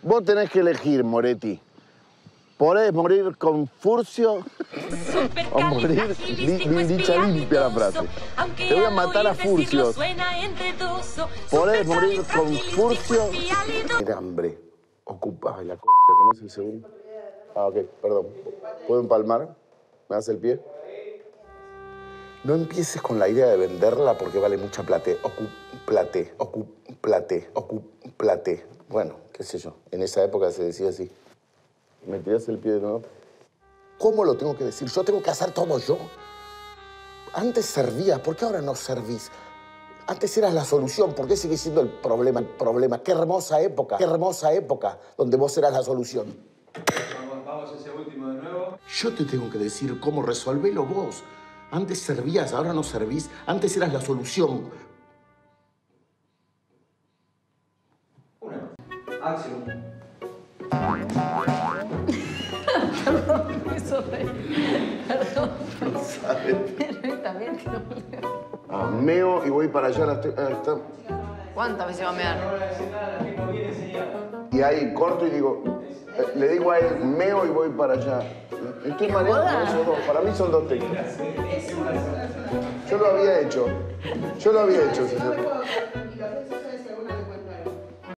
Vos tenés que elegir, Moretti. Podés morir con Furcio o morir dicha limpia la frase. Te voy a matar a Furcios. Podés morir con Furcio. Tiene hambre. Ocupa la concha, ¿cómo es el segundo? Ah, ok, perdón. ¿Puedo empalmar? ¿Me das el pie? No empieces con la idea de venderla porque vale mucha plata. Ocuplate. Bueno, qué sé yo. En esa época se decía así. ¿Me tirás el pie de nuevo? ¿Cómo lo tengo que decir? ¿Yo tengo que hacer todo yo? Antes servías, ¿por qué ahora no servís? Antes eras la solución, ¿por qué sigue siendo el problema? Qué hermosa época donde vos eras la solución. Vamos ese último de nuevo. Yo te tengo que decir cómo resolvélo vos. Antes servías, ahora no servís. Antes eras la solución. Una. Acción. Perdón, me hizo reír. Perdón. No sabes. Pero también tiene un lío. Ah, meo y voy para allá. Está. ¿Cuántas veces va a mear? No voy a decir nada, la gente viene enseñando. Y ahí corto y digo, le digo a él, meo y voy para allá. Estoy mareado con esos dos. Para mí son dos técnicas. Yo lo había hecho, señor.